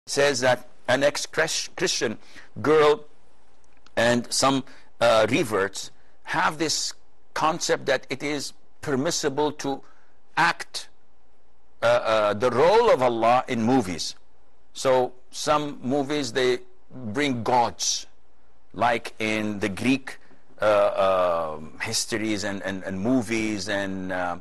says that an ex-Christian girl and some reverts have this concept that it is permissible to act the role of Allah in movies. So some movies, they bring gods, like in the Greek histories and movies, and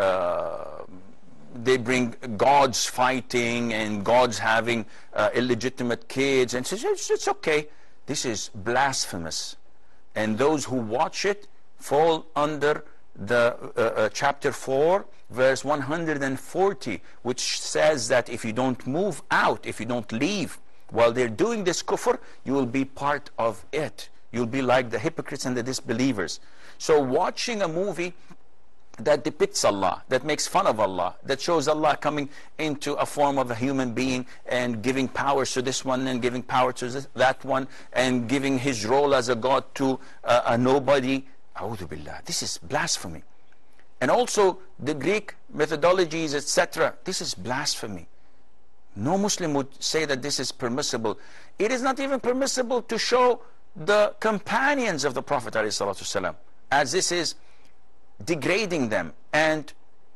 they bring gods fighting and gods having illegitimate kids, and says it's okay. This is blasphemous, and those who watch it fall under the chapter 4 verse 140, which says that if you don't move out, if you don't leave while they're doing this kufr, you will be part of it. You'll be like the hypocrites and the disbelievers. So watching a movie that depicts Allah, that makes fun of Allah, that shows Allah coming into a form of a human being and giving powers to this one and giving power to that one and giving his role as a god to a nobody, A'udhu Billah, this is blasphemy. And also the Greek methodologies, etc., this is blasphemy. No Muslim would say that this is permissible. It is not even permissible to show the companions of the Prophet ﷺ, as this is degrading them and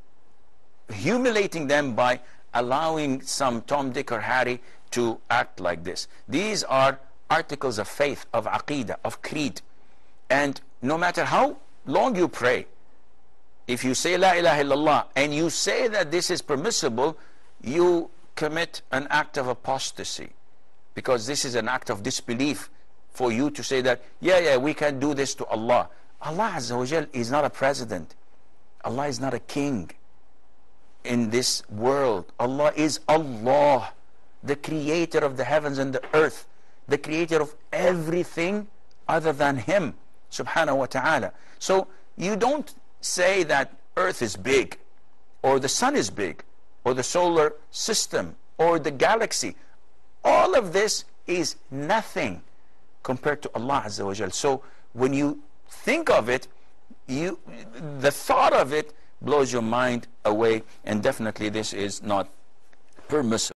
humiliating them by allowing some Tom, Dick or Harry to act like this. These are articles of faith, of aqeedah, of creed. And no matter how long you pray, if you say La ilaha illallah and you say that this is permissible, you commit an act of apostasy, because this is an act of disbelief for you to say that, yeah, we can do this to Allah. Allah Azza wa Jal is not a president. Allah is not a king in this world. Allah is Allah, the creator of the heavens and the earth, the creator of everything other than Him, subhanahu wa ta'ala. So you don't say that earth is big, or the sun is big, or the solar system, or the galaxy. All of this is nothing compared to Allah Azza wa Jal. So when you think of it, the thought of it blows your mind away, and definitely this is not permissible.